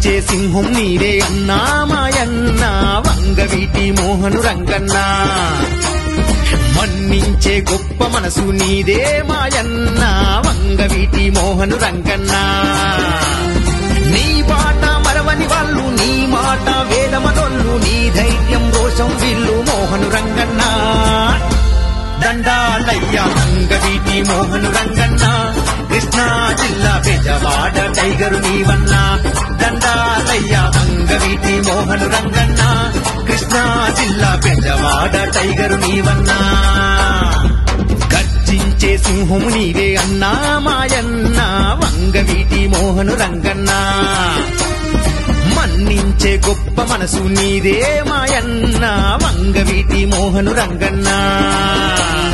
గర్జించే సింహం నీరే అన్నా మాయన్న వంగవీటి మోహను రంగన్న మన్నించే గొప్ప మనసు నీదే మాయన్న వంగవీటి మోహను రంగన్న నీ బాట మరవని వాళ్ళు నీ మాట వేదమనొల్లు నీ ధైర్యం రోషం విల్లు మోహను రంగన్న దండాలయ్య వంగవీటి మోహను రంగన్న కృష్ణా జిల్లా బెజవాడ టైగరు నీవన్నా దండాలయ్య వంగవీటి మోహను రంగన్న కృష్ణా జిల్లా బెజవాడ టైగరు నీవన్నా గర్జించే సింహము నీవే అన్నా మాయన్న వంగవీటి మోహను రంగన్న మన్నించే గొప్ప మనసు నీదే మాయన్న వంగవీటి మోహను రంగన్న